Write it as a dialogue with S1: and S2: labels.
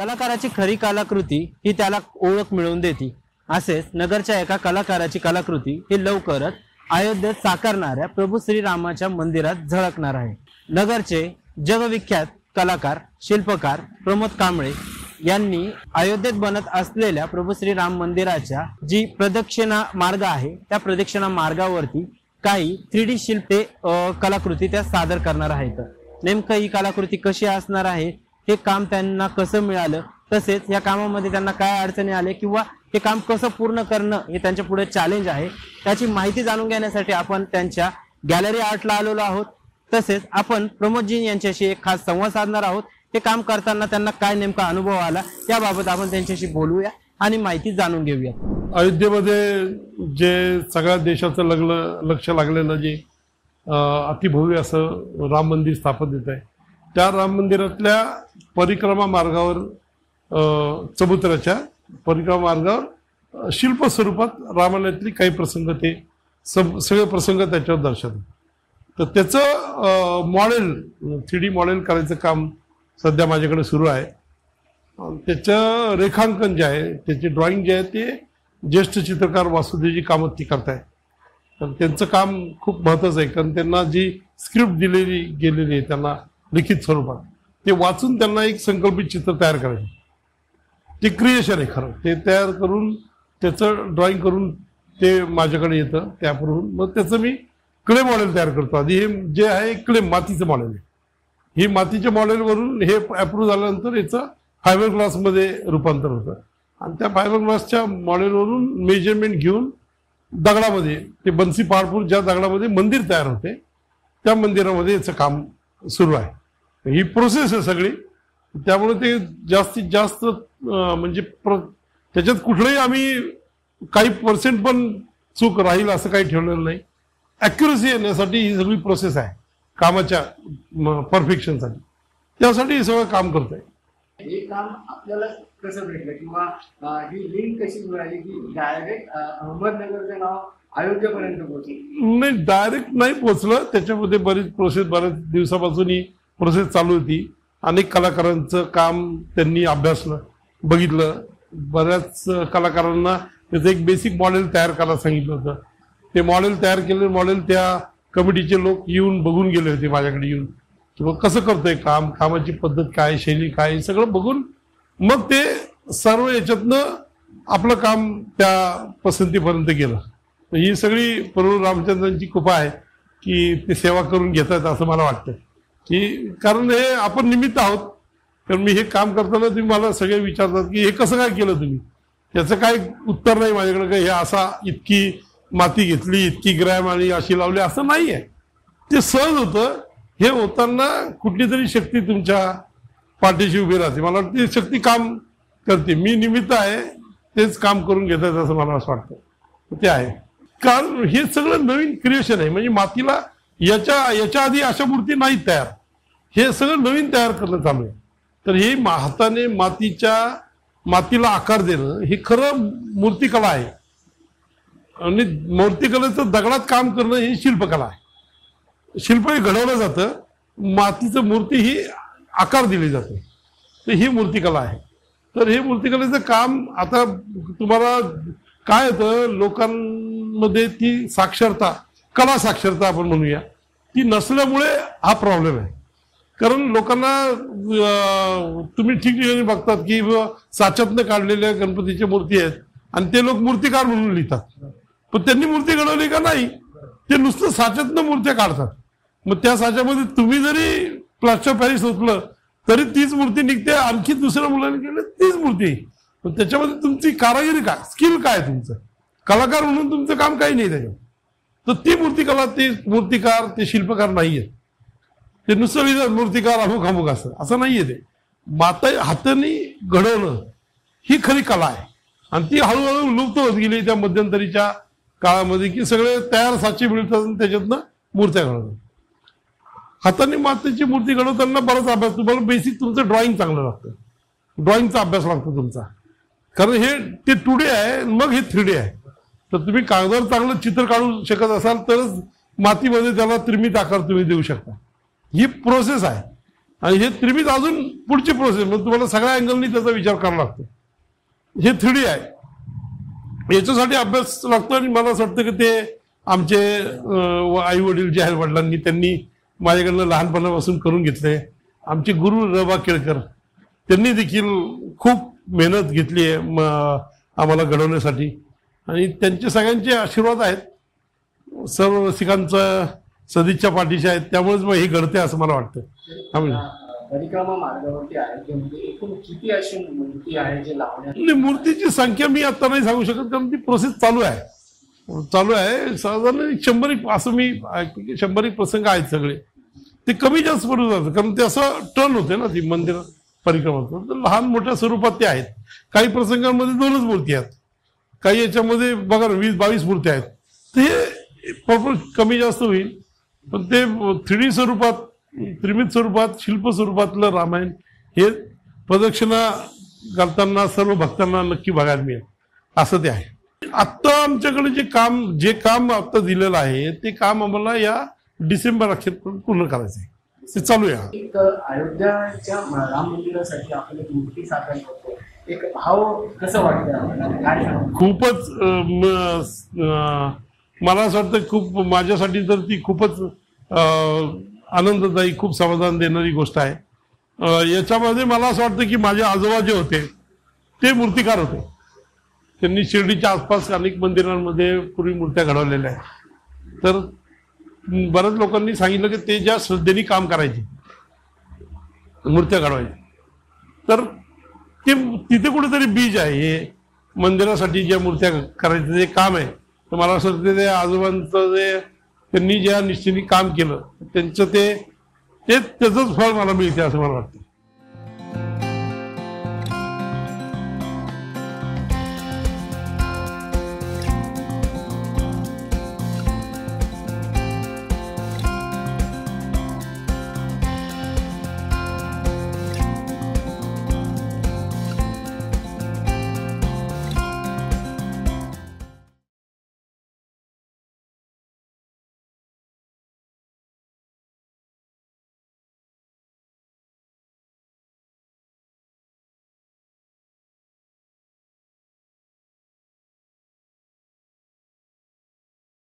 S1: कलाकाराची खरी कलाकृती ही त्याला ओळख मिळवून देते। असेच नगरच्या एका कलाकाराची कलाकृती ही लवकरच अयोध्येत साकारणाऱ्या प्रभू श्रीरामाच्या मंदिरात झळकणार आहे। नगरचे जगविख्यात कलाकार शिल्पकार प्रमोद कांबळे यांनी अयोध्येत बनत असलेल्या प्रभू श्रीराम मंदिराच्या जी प्रदक्षिणा मार्ग आहे त्या प्रदक्षिणा मार्गावरती काही 3D शिल्पे कलाकृती त्या सादर करणार आहेत। नेमकं ही कलाकृती कशी असणार आहे, हे काम त्यांना कसं मिळालं, तसेच या कामामध्ये त्यांना काय अडचणी आले किंवा हे काम कसं पूर्ण करणं हे त्यांच्या पुढे चॅलेंज आहे, त्याची माहिती जाणून घेण्यासाठी आपण त्यांच्या गॅलरी आर्टला आलेलो आहोत। तसेच आपण प्रमोदजी यांच्याशी एक खास संवाद साधणार आहोत। हे काम करताना त्यांना काय नेमका अनुभव आला याबाबत आपण त्यांच्याशी बोलूया आणि माहिती जाणून घेऊया।
S2: अयोध्येमध्ये जे सगळ्या देशाचं लक्ष लागलेलं जे अतिभव्य असं राम मंदिर स्थापित आहे, त्या राम मंदिरातल्या परिक्रमा मार्गावर चबुतऱ्याच्या परिक्रमा मार्गावर शिल्प स्वरूपात रामायणातली काही प्रसंग ते सगळे प्रसंग त्याच्यावर दर्शवतात। तर त्याचं मॉडेल 3D मॉडेल करायचं काम सध्या माझ्याकडे सुरू आहे। त्याचं रेखांकन जे आहे, त्याचे ड्रॉइंग जे आहे ते ज्येष्ठ चित्रकार वासुदेवजी कामत ती करताय। तर त्यांचं काम खूप महत्त्वाचं आहे, कारण त्यांना जी स्क्रिप्ट दिलेली गेलेली आहे त्यांना लिखित स्वरूपात, ते वाचून त्यांना एक संकल्पित चित्र तयार करायचं, ते क्रिएशन आहे खरं। ते तयार करून त्याचं ड्रॉइंग करून ते माझ्याकडे येतं, त्यावरून मग त्याचं मी क्ले मॉडेल तयार करतो। आधी हे जे आहे क्ले मातीचं मॉडेल आहे, ही मातीच्या मॉडेलवरून हे अप्रूव्ह झाल्यानंतर याचं फायबर ग्लासमध्ये रूपांतर होतं आणि त्या फायबर ग्लासच्या मॉडेलवरून मेजरमेंट घेऊन दगडामध्ये ते बन्सी पहाडपूर ज्या दगडामध्ये मंदिर तयार होते त्या मंदिरामध्ये याचं काम सुरू आहे। ही प्रोसेस आहे सगळी, त्यामुळे ते जास्तीत जास्त म्हणजे त्याच्यात कुठलंही आम्ही काही पर्सेंट पण चूक राहील असं काही ठेवलेलं नाही। ॲक्युरसी येण्यासाठी ही सगळी प्रोसेस आहे कामाच्या परफेक्शनसाठी, त्यासाठी हे सगळं काम करतोय।
S3: हे काम आपल्याला कसं भेटलं किंवा ही लिंक कशी मिळाली की डायरेक्ट अहमदनगरचं नाव अयोध्येपर्यंत पोहोचलं?
S2: नाही, डायरेक्ट नाही पोहोचलं, त्याच्यामध्ये बरीच प्रोसेस, बऱ्याच दिवसापासून ही प्रोसेस चालू होती। अनेक कलाकारांचं काम त्यांनी अभ्यासलं, बघितलं, बऱ्याच कलाकारांना त्याचं एक बेसिक मॉडेल तयार करायला सांगितलं होतं। ते मॉडेल तयार केलेलं मॉडेल त्या कमिटीचे लोक येऊन बघून गेले होते माझ्याकडे येऊन, किंवा कसं करतोय काम, कामाची पद्धत काय, शैली काय, सगळं बघून मग ते सर्व याच्यातनं आपलं काम त्या पसंतीपर्यंत गेलं। ही सगळी प्रभू रामचंद्रांची कृपा आहे की ते सेवा करून घेतात असं मला वाटतं, की कारण हे आपण निमित्त आहोत। कारण मी हे काम करताना तुम्ही मला सगळे विचारतात की हे कसं काय केलं तुम्ही, त्याचं काय उत्तर नाही माझ्याकडे, काय हे असा इतकी माती घेतली, इतकी ग्रॅम आणि अशी लावली असं नाही आहे, ते सहज होतं। हे होताना कुठली तरी शक्ती तुमच्या पाठीशी उभी राहते, मला वाटतं ती शक्ती काम करते, मी निमित्त आहे, तेच काम करून घेतात असं मला असं वाटतं। ते आहे कारण हे सगळं नवीन क्रिएशन आहे, म्हणजे मातीला याच्या आधी अशा मूर्ती नाहीत तयार, हे सगळं नवीन तयार करणं चालू आहे। तर हे हाताने मातीला आकार देणं हे खरं मूर्तिकला आहे आणि मूर्तिकलेचं दगडात काम करणं ही शिल्पकला आहे। शिल्प हे घडवलं जातं, मातीचं मूर्ती ही आकार दिली जाते, तर ही मूर्तिकला आहे। तर हे मूर्तिकलेचं काम आता तुम्हाला काय होतं, लोकांमध्ये ती साक्षरता, कला साक्षरता आपण म्हणूया, ती नसल्यामुळे हा प्रॉब्लेम आहे। कारण लोकांना तुम्ही ठिकठिकाणी बघतात की साच्यातनं काढलेल्या गणपतीच्या मूर्ती आहेत आणि ते लोक मूर्तिकार म्हणून लिहितात, पण त्यांनी मूर्ती घडवली का नाही, ते नुसतं साच्यातनं मूर्त्या काढतात। मग त्या साच्यामध्ये तुम्ही जरी प्लास्टर पॅरिस ओतलं तरी तीच मूर्ती निघते, आणखी दुसऱ्या मुलांनी केलं तीच मूर्ती। पण त्याच्यामध्ये तुमची कारागिरी काय, स्किल काय, तुमचं कलाकार म्हणून तुमचं काम काही नाही त्याच्यात। तर ती मूर्तिकला, ते मूर्तिकार, ते शिल्पकार नाही आहेत, ते नुसतं मूर्तिकार अमुक असं नाहीये। ते माता हाताने घडवणं ही खरी कला आहे आणि ती हळूहळू लुप्त होत गेली त्या मध्यंतरीच्या काळामध्ये, की सगळे तयार साचे मिळतात आणि त्याच्यातनं मूर्त्या घडवतात। हाताने मातेची मूर्ती घडवताना बराच अभ्यास, तुम्हाला बेसिक तुमचं ड्रॉइंग चांगलं लागतं, ड्रॉइंगचा अभ्यास लागतो तुमचा, कारण हे ते 2D आहे, मग हे 3D आहे। तर तुम्ही कागदावर चांगलं चित्र काढू शकत असाल तरच मातीमध्ये त्याला त्रिमित आकार तुम्ही देऊ शकता, ही प्रोसेस आहे। आणि हे त्रिमित अजून पुढची प्रोसेस, म्हणजे तुम्हाला सगळ्या अँगलनी त्याचा विचार करावा लागतो. हे 3D आहे, याच्यासाठी अभ्यास लागतो. आणि मला असं वाटतं की ते आमचे आई वडील जे आहेत वडिलांनी त्यांनी माझ्याकडनं लहानपणापासून करून घेतले. आमचे गुरु र.बा. केळकर त्यांनी देखील खूप मेहनत घेतली आहे आम्हाला घडवण्यासाठी, आणि त्यांचे सगळ्यांचे आशीर्वाद आहेत, सर्व रसिकांचा सदिच्छा पाठीशी आहेत. त्यामुळेच मग हे घडते असं मला वाटतं.
S3: परिक्रमा मार्गावरती आहे म्हणजे एकूण किती अशी मूर्ती आहे जे लावण्यात?
S2: मूर्तीची संख्या मी आता नाही सांगू शकत, कारण ती प्रोसेस चालू आहे. साधारण 100 असं मी 100 प्रसंग आहेत सगळे. ते कमी जास्त पडून जातं, कारण ते असं टर्न होते ना ती मंदिर परिक्रमाचं. तर लहान मोठ्या स्वरूपात ते आहेत. काही प्रसंगांमध्ये 2च मूर्ती आहेत, काही याच्यामध्ये बघा 20-22 मूर्त्या आहेत. ते प्रॉपर कमी जास्त होईल, पण ते 3D स्वरूपात, त्रिमित स्वरूपात, शिल्प स्वरूपातलं रामायण हे प्रदक्षिणा घालताना सर्व भक्तांना नक्की बघायला मिळेल असं ते आहे. आत्ता आमच्याकडे जे काम आता दिलेलं आहे ते काम आम्हाला या डिसेंबर अखेर पूर्ण करायचं आहे. ते चालू आहे.
S3: एक अयोध्याच्या राम मंदिरासाठी आपण एक मूर्ती साकार करतो, एक भाव कसं वाटतं काय?
S2: खूपच मला असं वाटतं, खूप माझ्यासाठी तर ती खूपच आनंददायी, खूप समाधान देणारी गोष्ट आहे. याच्यामध्ये मला असं वाटतं की माझे आजोबा जे होते ते मूर्तिकार होते. त्यांनी शिर्डीच्या आसपास अनेक मंदिरांमध्ये पूर्वी मूर्त्या घडवलेल्या आहेत. तर बऱ्याच लोकांनी सांगितलं की ते ज्या श्रद्धेने काम करायचे, मूर्त्या घडवायचे, तर ते तिथे कुठेतरी बीज आहे. हे मंदिरासाठी ज्या मूर्त्या करायचं जे काम आहे, तर मला असं वाटतं ते आजोबांचं जे त्यांनी ज्या निश्चितीने काम केलं त्यांचं त्याचंच फळ मला मिळते असं मला वाटतं.